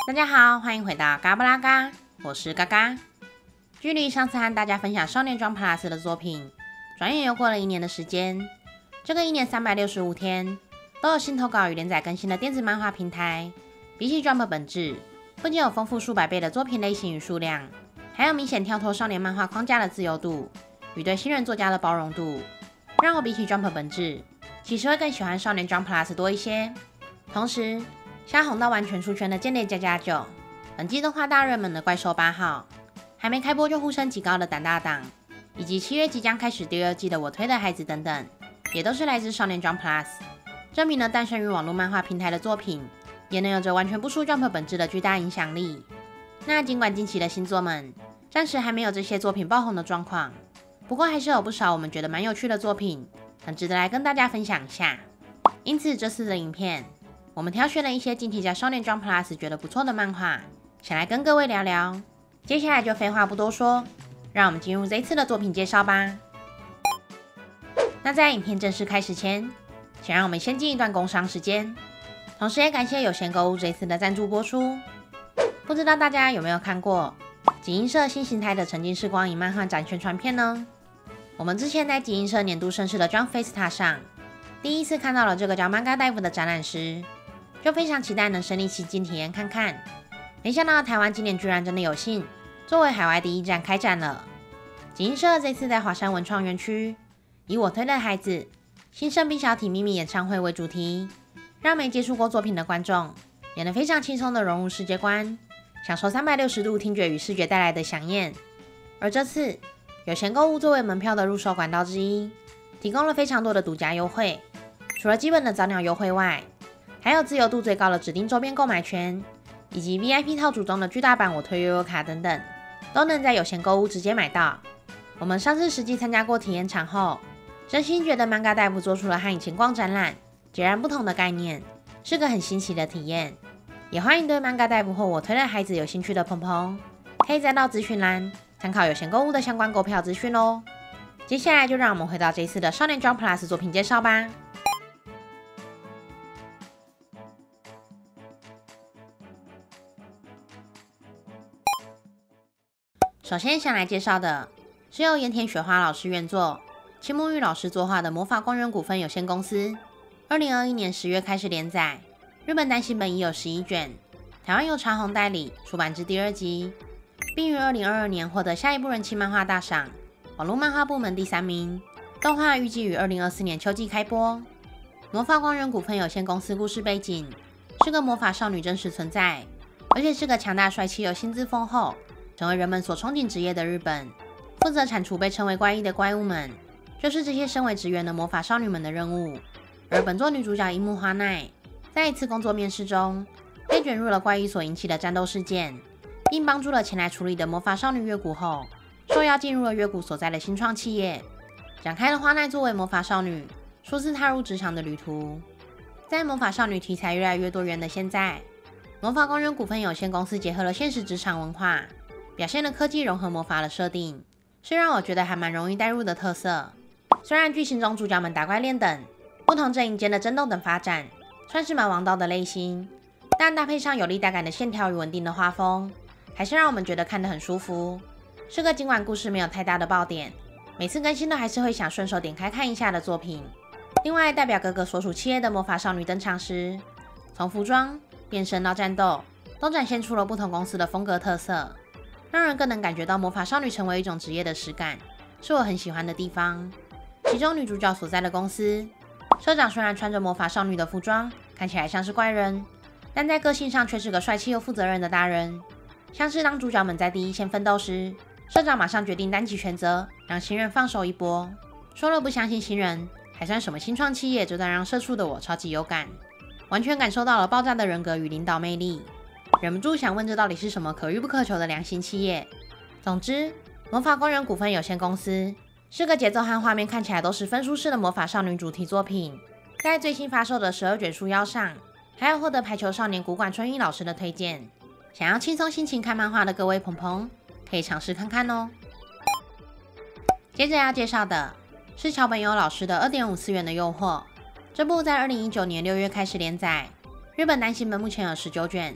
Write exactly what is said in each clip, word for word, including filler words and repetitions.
大家好，欢迎回到嘎布拉嘎，我是嘎嘎。距离上次和大家分享少年 Jump Plus 的作品，转眼又过了一年的时间。这个一年三百六十五天，都有新投稿与连载更新的电子漫画平台。比起 Jump 本质，不仅有丰富数百倍的作品类型与数量，还有明显跳脱少年漫画框架的自由度与对新人作家的包容度，让我比起 Jump 本质，其实会更喜欢少年 Jump Plus 多一些。同时，像红到完全出圈的间谍加加九，本季动画大热门的怪兽八号，还没开播就呼声极高的胆大党，以及七月即将开始第二季的我推的孩子等等，也都是来自少年 Jump Plus， 证明了诞生于网络漫画平台的作品，也能有着完全不输 Jump 本质的巨大影响力。那尽管近期的新作们暂时还没有这些作品爆红的状况，不过还是有不少我们觉得蛮有趣的作品，很值得来跟大家分享一下。因此这次的影片，我们挑选了一些近期在少年 Jump Plus 觉得不错的漫画，想来跟各位聊聊。接下来就废话不多说，让我们进入这一次的作品介绍吧。那在影片正式开始前，请让我们先进一段工商时间，同时也感谢有闲购物这一次的赞助播出。不知道大家有没有看过集英社新形态的沉浸式光影漫画展宣传片呢？我们之前在集英社年度盛事的 Jump Festa 上，第一次看到了这个叫 Manga Dive 的展览时，就非常期待能身临其境体验看看。没想到台湾今年居然真的有幸作为海外第一站开展了。集英社这次在华山文创园区，以我推的孩子新生冰小体秘密演唱会为主题，让没接触过作品的观众也能非常轻松的融入世界观，享受三百六十度听觉与视觉带来的响宴。而这次有闲购物作为门票的入手管道之一，提供了非常多的独家优惠，除了基本的早鸟优惠外，还有自由度最高的指定周边购买权，以及 V I P 套组中的巨大版我推悠悠卡等等，都能在有闲购物直接买到。我们上次实际参加过体验场后，真心觉得 Manga Dive 做出了和以前逛展览截然不同的概念，是个很新奇的体验。也欢迎对 Manga Dive 或我推的孩子有兴趣的朋朋，可以再到资讯栏参考有闲购物的相关购票资讯哦。接下来就让我们回到这一次的少年 Jump Plus 作品介绍吧。首先想来介绍的是由盐田雪花老师原作、青木玉老师作画的魔法光源股份有限公司，二零二一年十月开始连载，日本单行本已有十一卷，台湾由长虹代理出版至第二集，并于二零二二年获得下一部人气漫画大赏网络漫画部门第三名。动画预计于二零二四年秋季开播。魔法光源股份有限公司故事背景是个魔法少女真实存在，而且是个强大帅气又薪资丰厚，成为人们所憧憬职业的日本。负责铲除被称为怪异的怪物们，就是这些身为职员的魔法少女们的任务。而本作女主角樱木花奈，在一次工作面试中，被卷入了怪异所引起的战斗事件，并帮助了前来处理的魔法少女月谷后，受邀进入了月谷所在的新创企业，展开了花奈作为魔法少女初次踏入职场的旅途。在魔法少女题材越来越多元的现在，魔法光源股份有限公司结合了现实职场文化，表现了科技融合魔法的设定，是让我觉得还蛮容易带入的特色。虽然剧情中主角们打怪练等、不同阵营间的争斗等发展算是蛮王道的类型，但搭配上有力带感的线条与稳定的画风，还是让我们觉得看得很舒服。是个尽管故事没有太大的爆点，每次更新都还是会想顺手点开看一下的作品。另外，代表各个所属企业的魔法少女登场时，从服装、变身到战斗，都展现出了不同公司的风格特色，让人更能感觉到魔法少女成为一种职业的实感，是我很喜欢的地方。其中女主角所在的公司，社长虽然穿着魔法少女的服装，看起来像是怪人，但在个性上却是个帅气又负责任的大人。像是当主角们在第一线奋斗时，社长马上决定担起全责，让新人放手一搏。说了不相信新人还算什么新创企业，这段让社畜的我超级有感，完全感受到了爆炸的人格与领导魅力，忍不住想问这到底是什么可遇不可求的良心企业。总之，魔法光源股份有限公司是个节奏和画面看起来都十分舒适的魔法少女主题作品。在最新发售的十二卷书腰上，还有获得排球少年古馆春一老师的推荐。想要轻松心情看漫画的各位朋朋，可以尝试看看哦。接着要介绍的是桥本优老师的 二点五次元的诱惑。这部在二零一九年六月开始连载，日本单行本目前有十九卷，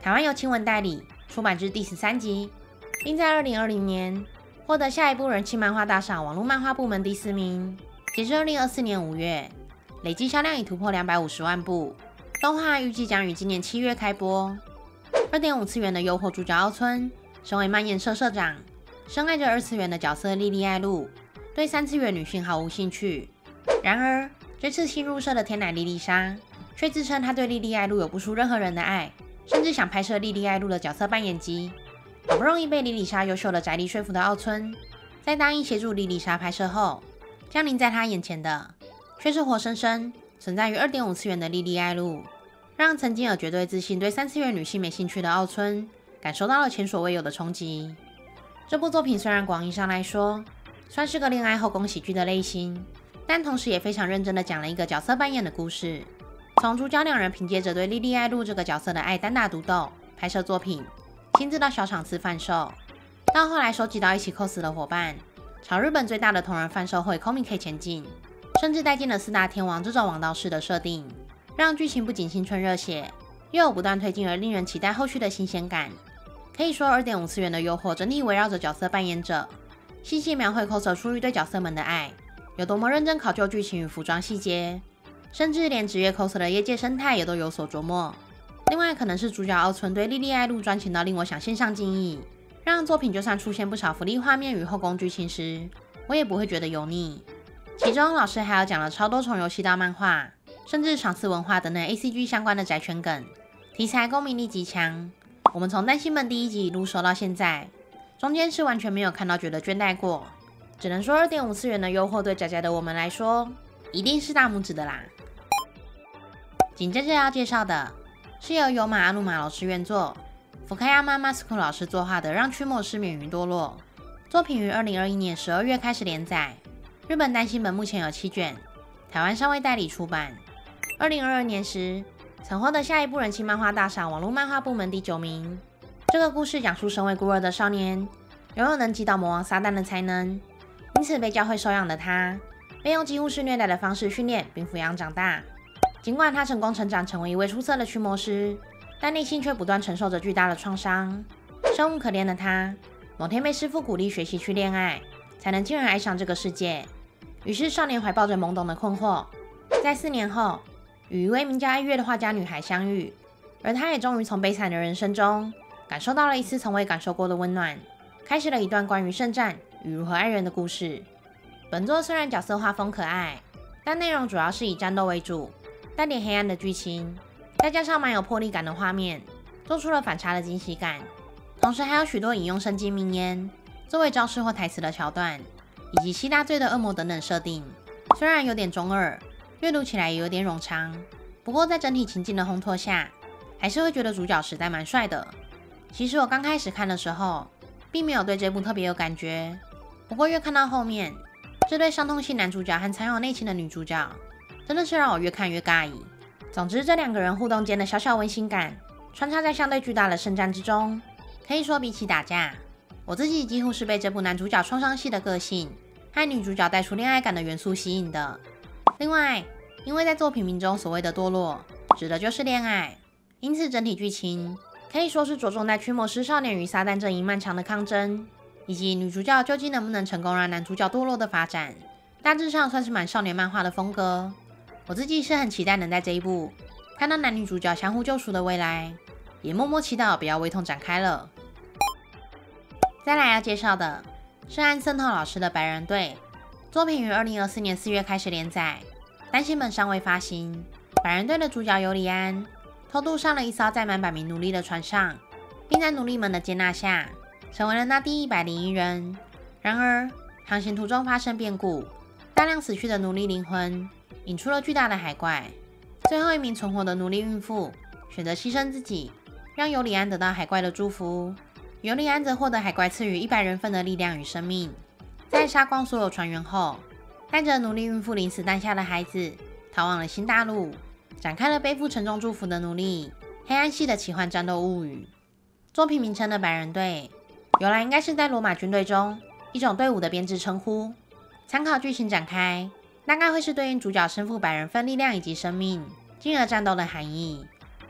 台湾由青文代理出版至第十三集，并在二零二零年获得下一部人气漫画大赏网络漫画部门第四名。截至二零二四年五月，累计销量已突破两百五十万部。动画预计将于今年七月开播。二点五次元的诱惑主角奥村，身为漫研社社长，深爱着二次元的角色莉莉爱露，对三次元女性毫无兴趣。然而，这次新入社的天奶莉莉莎，却自称她对莉莉爱露有不输任何人的爱，甚至想拍摄莉莉爱露的角色扮演集。好不容易被莉莉莎优秀的宅力说服的奥村，在答应协助莉莉莎拍摄后，降临在她眼前的，却是活生生存在于二点五次元的莉莉爱露，让曾经有绝对自信对三次元女性没兴趣的奥村，感受到了前所未有的冲击。这部作品虽然广义上来说，算是个恋爱后宫喜剧的类型，但同时也非常认真的讲了一个角色扮演的故事。从主角两人凭借着对莉莉爱露这个角色的爱单打独斗拍摄作品，亲自到小场次贩售，到后来收集到一起 cos 的伙伴，朝日本最大的同人贩售会 Comic 前进，甚至带进了四大天王这种王道式的设定，让剧情不仅青春热血，又有不断推进而令人期待后续的新鲜感。可以说 二点五次元的诱惑整体围绕着角色扮演者，细细描绘 coser 出于对角色们的爱，有多么认真考究剧情与服装细节，甚至连职业 coser 的业界生态也都有所琢磨。另外可能是主角奥村对莉莉爱露专情到令我想献上敬意，让作品就算出现不少福利画面与后宫剧情时，我也不会觉得油腻。其中老师还有讲了超多从游戏到漫画，甚至场次文化等等 A C G 相关的宅圈梗，题材公民力极强。我们从单行本第一集一路收到现在，中间是完全没有看到觉得倦怠过，只能说 二点五次元的诱惑对宅宅的我们来说，一定是大拇指的啦。紧接着要介绍的是由有马阿鲁马老师原作，福开亚马马斯库老师作画的《让驱魔师免于堕落》。作品于二零二一年十二月开始连载，日本单行本目前有七卷，台湾尚未代理出版。二零二二年时，曾获得下一部人气漫画大赏网络漫画部门第九名。这个故事讲述身为孤儿的少年，拥有能击倒魔王撒旦的才能，因此被教会收养的他，被用几乎是虐待的方式训练并抚养长大。尽管他成功成长成为一位出色的驱魔师，但内心却不断承受着巨大的创伤。生无可恋的他，某天被师父鼓励学习去恋爱，才能进而爱上这个世界。于是少年怀抱着懵懂的困惑，在四年后与一位名叫爱月的画家女孩相遇，而他也终于从悲惨的人生中感受到了一丝从未感受过的温暖，开始了一段关于圣战与如何爱人的故事。本作虽然角色画风可爱，但内容主要是以战斗为主，带点黑暗的剧情，再加上蛮有魄力感的画面，做出了反差的惊喜感。同时还有许多引用圣经名言作为招式或台词的桥段，以及七大罪的恶魔等等设定。虽然有点中二，阅读起来也有点冗长，不过在整体情境的烘托下，还是会觉得主角实在蛮帅的。其实我刚开始看的时候，并没有对这部特别有感觉，不过越看到后面，这对伤痛系男主角和藏有内情的女主角，真的是让我越看越尬意。总之，这两个人互动间的小小温馨感，穿插在相对巨大的圣战之中，可以说比起打架，我自己几乎是被这部男主角创伤系的个性和女主角带出恋爱感的元素吸引的。另外，因为在作品名中所谓的堕落，指的就是恋爱，因此整体剧情可以说是着重在驱魔师少年与撒旦阵营漫长的抗争，以及女主角究竟能不能成功让男主角堕落的发展，大致上算是蛮少年漫画的风格。我自己是很期待能在这一部看到男女主角相互救赎的未来，也默默祈祷不要胃痛展开了。再来要介绍的是安森透老师的《百人队》，作品于二零二四年四月开始连载，单行本尚未发行。百人队的主角尤里安偷渡上了一艘载满百名奴隶的船上，并在奴隶们的接纳下，成为了那第一百零一人。然而，航行途中发生变故，大量死去的奴隶灵魂引出了巨大的海怪。最后一名存活的奴隶孕妇选择牺牲自己，让尤里安得到海怪的祝福。尤里安则获得海怪赐予一百人份的力量与生命。在杀光所有船员后，带着奴隶孕妇临死诞下的孩子，逃往了新大陆，展开了背负沉重祝福的奴隶黑暗系的奇幻战斗物语。作品名称的百人队，由来应该是在罗马军队中一种队伍的编制称呼。参考剧情展开，大概会是对应主角身负百人份力量以及生命，进而战斗的含义。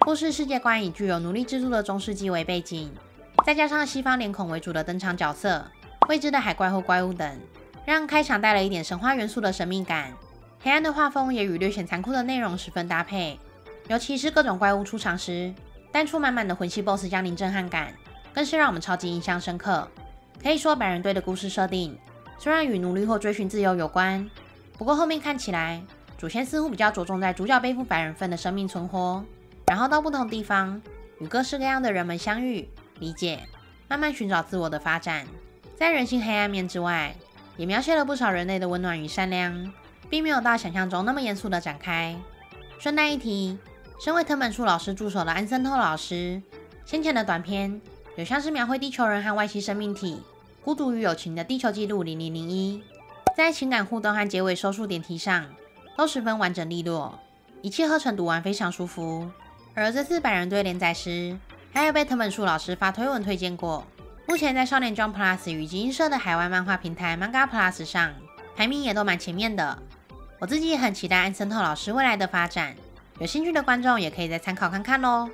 故事世界观以具有奴隶制度的中世纪为背景，再加上西方脸孔为主的登场角色、未知的海怪或怪物等，让开场带了一点神话元素的神秘感。黑暗的画风也与略显残酷的内容十分搭配，尤其是各种怪物出场时，淡出满满的魂系 B O S S 降临震撼感，更是让我们超级印象深刻。可以说百人队的故事设定虽然与奴隶或追寻自由有关，不过后面看起来主线似乎比较着重在主角背负百人份的生命存活，然后到不同地方与各式各样的人们相遇、理解，慢慢寻找自我的发展。在人性黑暗面之外，也描写了不少人类的温暖与善良，并没有到想象中那么严肃的展开。顺带一提，身为藤本树老师助手的安森透老师，先前的短片有像是描绘地球人和外星生命体孤独与友情的地球纪录零零零一，在情感互动和结尾收束点题上都十分完整利落，一气呵成，读完非常舒服。而这次百人队连载时，还有被藤本树老师发推文推荐过，目前在少年 Jump Plus 与集英社的海外漫画平台 Manga Plus 上排名也都蛮前面的。我自己也很期待安森透老师未来的发展，有兴趣的观众也可以再参考看看咯。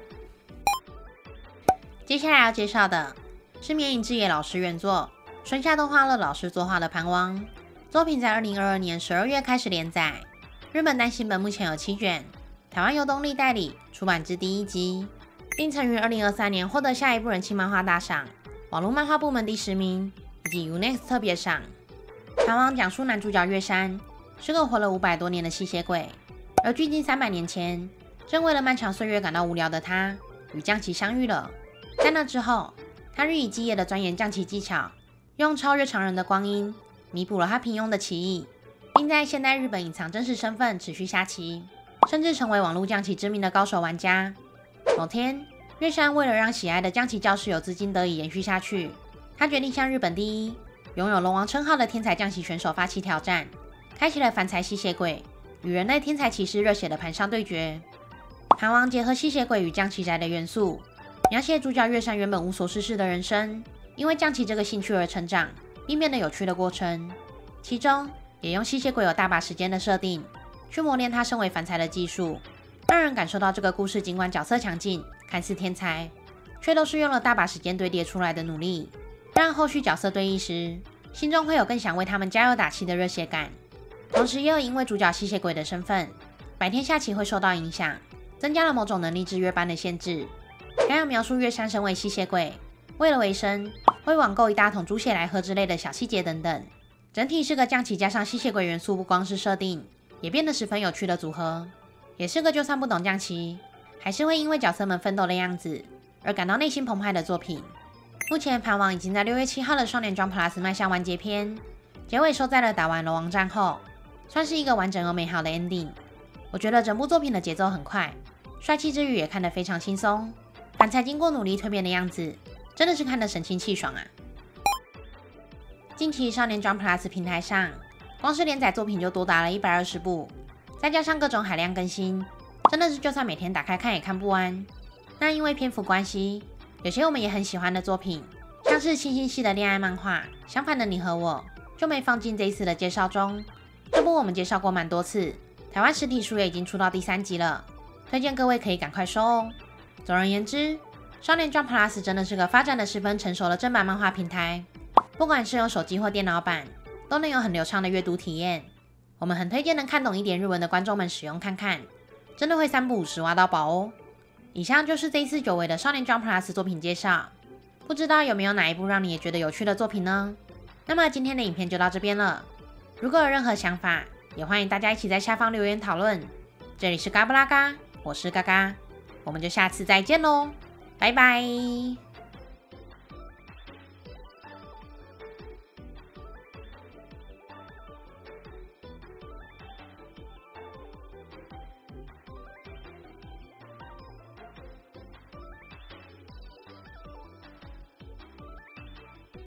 接下来要介绍的是绵影志野老师原作，春夏动画乐老师作画的《盘王》作品，在二零二二年十二月开始连载，日本单行本目前有七卷，台湾由东立代理出版至第一集，并曾于二零二三年获得下一部人气漫画大赏、网络漫画部门第十名以及 U N E X T 特别赏。《盘王》讲述男主角月山是个活了五百多年的吸血鬼，而距今三百年前，正为了漫长岁月感到无聊的他与将棋相遇了。在那之后，他日以继夜的钻研将棋技巧，用超越常人的光阴弥补了他平庸的棋艺，并在现代日本隐藏真实身份，持续下棋，甚至成为网络将棋知名的高手玩家。某天，月山为了让喜爱的将棋教室有资金得以延续下去，他决定向日本第一、拥有龙王称号的天才将棋选手发起挑战，开启了反才吸血鬼与人类天才骑士热血的盘上对决。盘王结合吸血鬼与将棋宅的元素，描写主角月山原本无所事事的人生，因为将棋这个兴趣而成长，并变得有趣的过程。其中也用吸血鬼有大把时间的设定，去磨练他身为凡才的技术，让人感受到这个故事尽管角色强劲，看似天才，却都是用了大把时间堆叠出来的努力，让后续角色对弈时，心中会有更想为他们加油打气的热血感。同时也有因为主角吸血鬼的身份，白天下棋会受到影响，增加了某种能力制约般的限制。还有描述月山身为吸血鬼，为了维生会网购一大桶猪血来喝之类的小细节等等。整体是个将棋加上吸血鬼元素，不光是设定，也变得十分有趣的组合，也是个就算不懂将棋，还是会因为角色们奋斗的样子而感到内心澎湃的作品。目前盘王已经在六月七号的少年 Jump Plus 迈向完结篇，结尾收在了打完龙王战后，算是一个完整而美好的 ending。 我觉得整部作品的节奏很快，帅气之余也看得非常轻松，凡才经过努力蜕变的样子，真的是看得神清气爽啊。近期少年 Jump Plus 平台上，光是连载作品就多达了一百二十部，再加上各种海量更新，真的是就算每天打开看也看不完。那因为篇幅关系，有些我们也很喜欢的作品，像是清新系的恋爱漫画《相反的你和我》，就没放进这一次的介绍中。这部我们介绍过蛮多次，台湾实体书也已经出到第三集了，推荐各位可以赶快收哦。总而言之，少年 Jump Plus 真的是个发展的十分成熟的正版漫画平台，不管是用手机或电脑版，都能有很流畅的阅读体验。我们很推荐能看懂一点日文的观众们使用看看，真的会三不五时挖到宝哦。以上就是这一次久违的少年 Jump Plus 作品介绍，不知道有没有哪一部让你也觉得有趣的作品呢？那么今天的影片就到这边了，如果有任何想法，也欢迎大家一起在下方留言讨论。这里是嘎布拉嘎，我是嘎嘎，我们就下次再见喽，拜拜。